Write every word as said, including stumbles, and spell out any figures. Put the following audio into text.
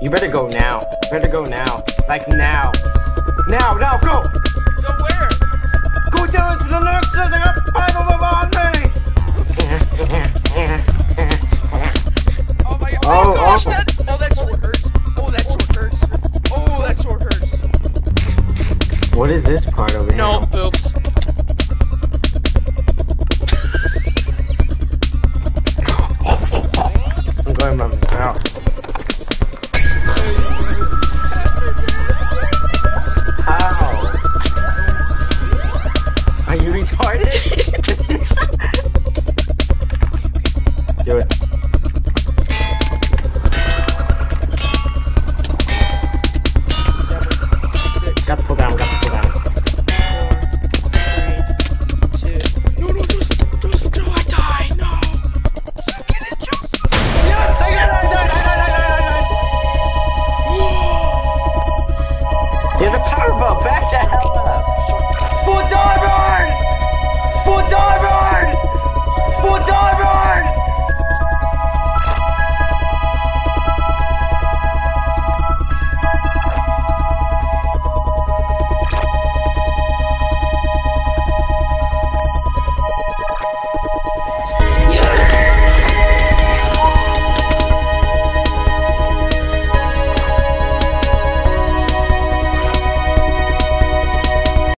You better go now. You better go now. Like now. Now, now, go! Go where? Go down to the next I got five of them on me! Oh my god. Oh, Oh, gosh, oh. that, oh, that sword hurts. Oh, that sword hurts. Oh, that sword hurts. What is this part over here? No, oops.